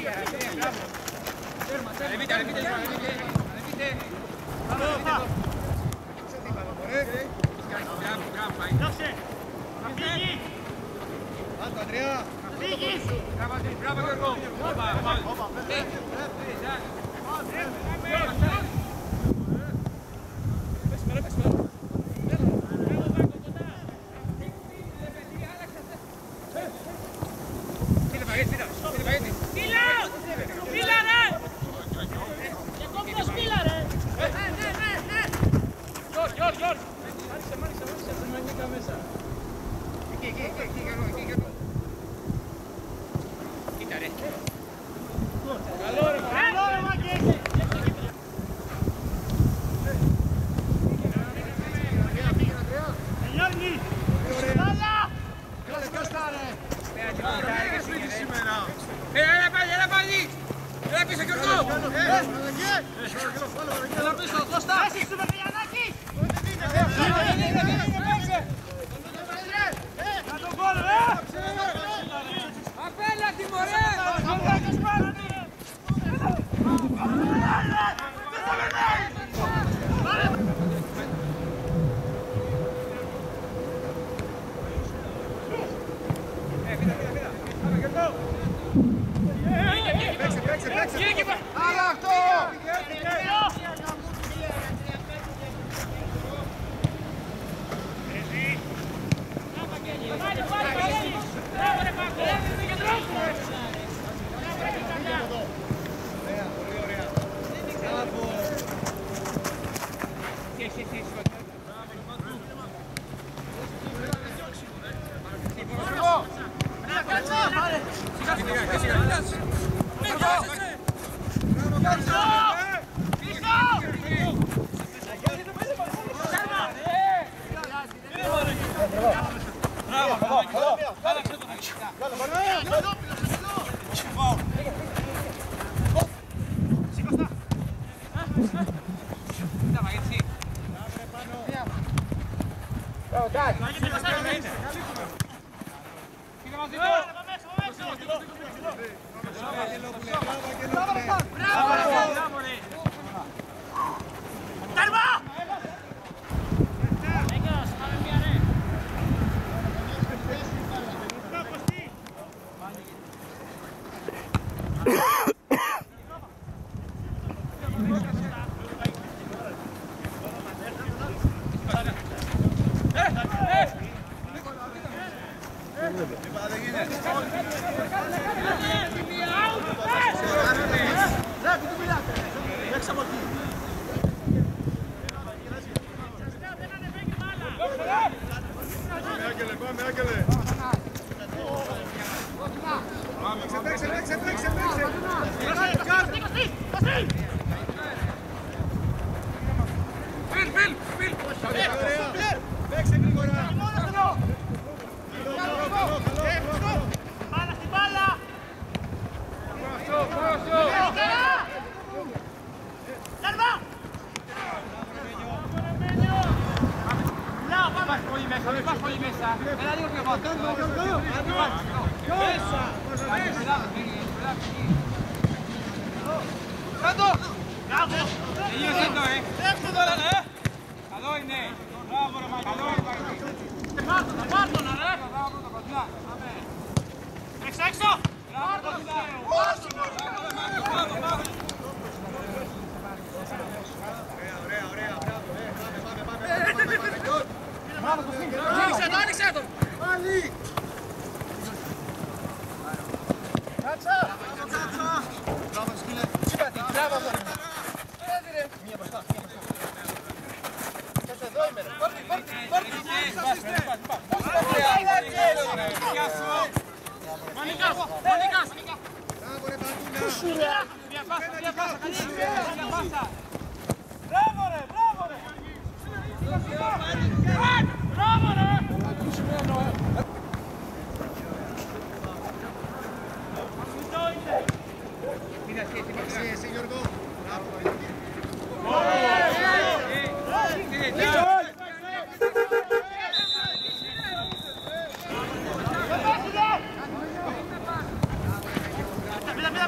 Mira,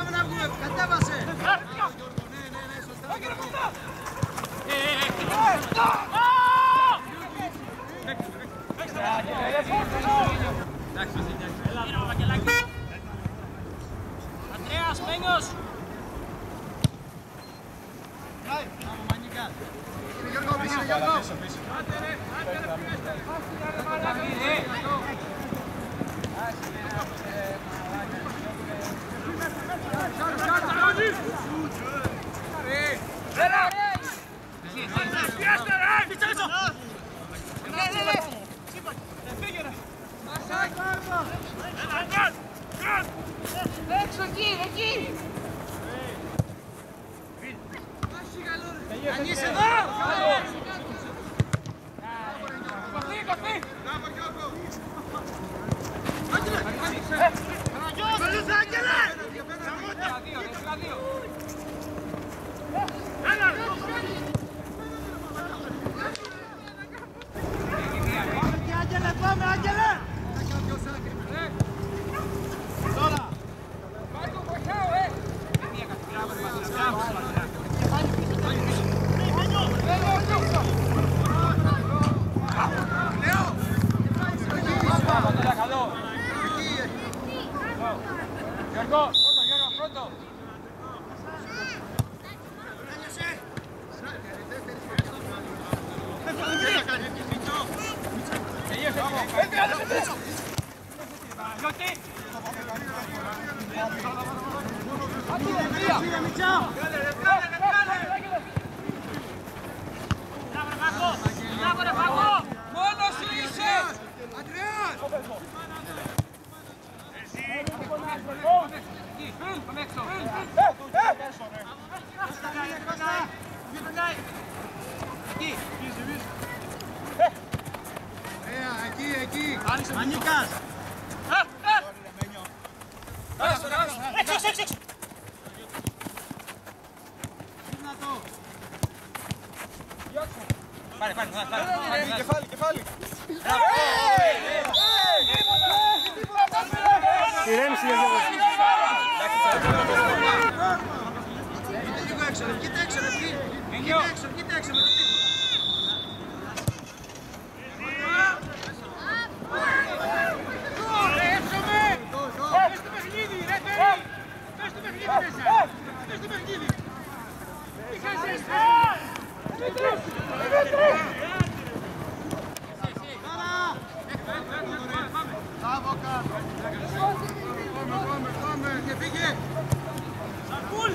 Andreas, Μέγιος! Έξω εκεί! Ανοίξε εδώ! Κοφή! Άγγελε, πάμε, Άγγελε! Τώρα! Μάρκο, βοηθάω, Γιώργο, πρώτο! Μόνος σου είσαι! Αντρέας! Πάμε έξω! Εκεί! Μανίκας! Έξω! Πάρε! Κεφάλι! Ηρέμησε για Γιώργο. Κοίτα έξω, Πάμε και φύγε! Σαρκούλ!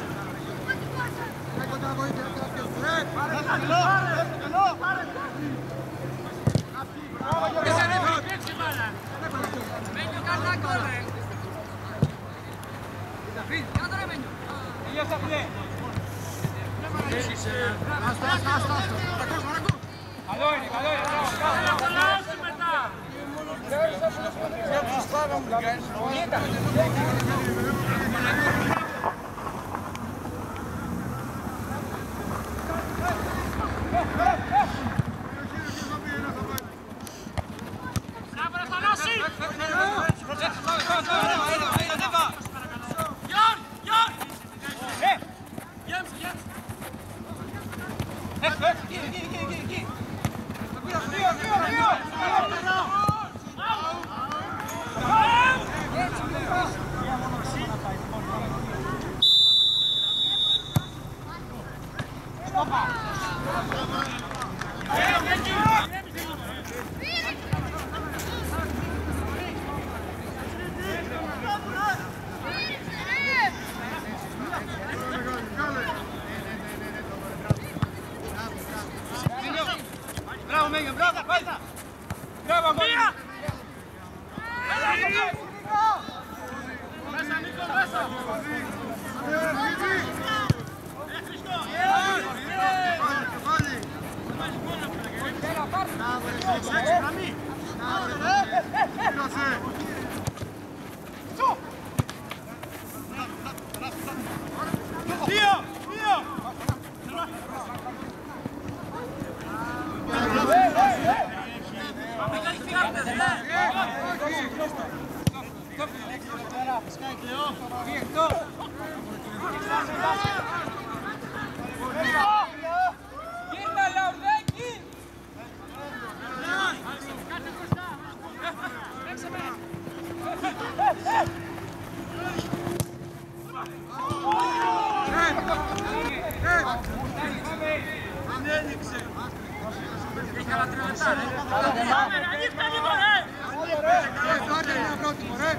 Έχει άλλα 3 λεπτά, ρε. Ανοίχτε λίγο, ρε. Άντε είναι πρότυπο, ρε.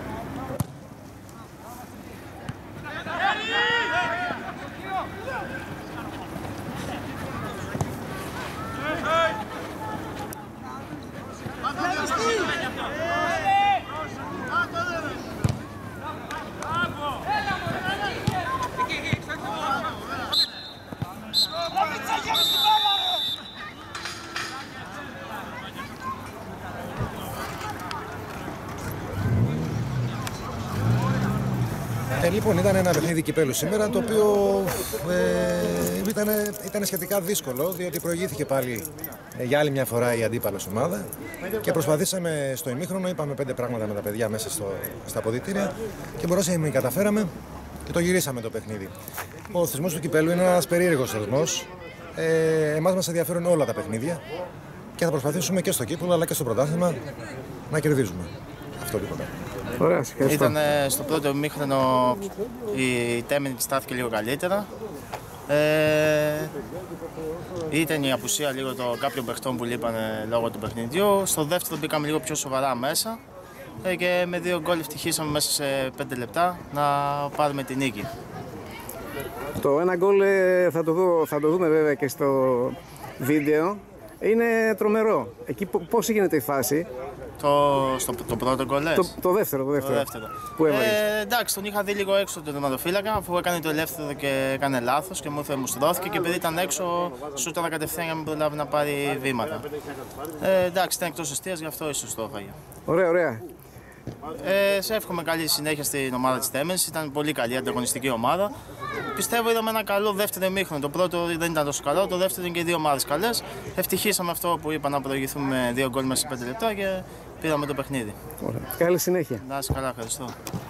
Λοιπόν, ήταν ένα παιχνίδι κυπέλου σήμερα, το οποίο ήταν σχετικά δύσκολο, διότι προηγήθηκε πάλι για άλλη μια φορά η αντίπαλος ομάδα και προσπαθήσαμε στο ημίχρονο, είπαμε 5 πράγματα με τα παιδιά μέσα στα αποδυτήρια και μπορούσαμε, καταφέραμε και το γυρίσαμε το παιχνίδι. Ο θεσμός του κυπέλου είναι ένας περίεργος θεσμός. Εμάς μας ενδιαφέρουν όλα τα παιχνίδια και θα προσπαθήσουμε και στο κύπελλο αλλά και στο πρωτάθλημα να κερδίζουμε. Αυτό λοιπόν. Ωραία, ήταν στο πρώτο ημίχρονο η Τέμενη στάθηκε λίγο καλύτερα. Ήταν η απουσία λίγο κάποιων παιχτών που λείπανε λόγω του παιχνιδιού. Στο δεύτερο μπήκαμε λίγο πιο σοβαρά μέσα και με 2 γκολ ευτυχήσαμε μέσα σε 5 λεπτά να πάρουμε την νίκη. Το ένα γκολ θα το δούμε βέβαια και στο βίντεο. Είναι τρομερό. Εκεί πώς γίνεται η φάση? Το πρώτο γκολ λες? Το δεύτερο. Που έβαλες? Εντάξει, τον είχα δει λίγο έξω τον τερματοφύλακα, αφού έκανε το ελεύθερο και έκανε λάθος και μου στρώθηκε και επειδή ήταν έξω, σούταρα κατευθείαν για να μην προλάβει να πάρει βήματα. Εντάξει, ήταν εκτός εστίας, γι' αυτό ίσως το έφαγε. Ωραία. Σε εύχομαι καλή συνέχεια στην ομάδα της Τέμενης. Ήταν πολύ καλή ανταγωνιστική ομάδα. Πιστεύω είδαμε ένα καλό δεύτερο ημίχρονο. Το πρώτο δεν ήταν τόσο καλό, το δεύτερο είναι και οι δύο ομάδες καλές. Ευτυχήσαμε αυτό που είπα να προηγηθούμε με 2 γκολ μέσα σε 5 λεπτά και πήραμε το παιχνίδι. Ωραία. Καλή συνέχεια. Να είσαι καλά, ευχαριστώ.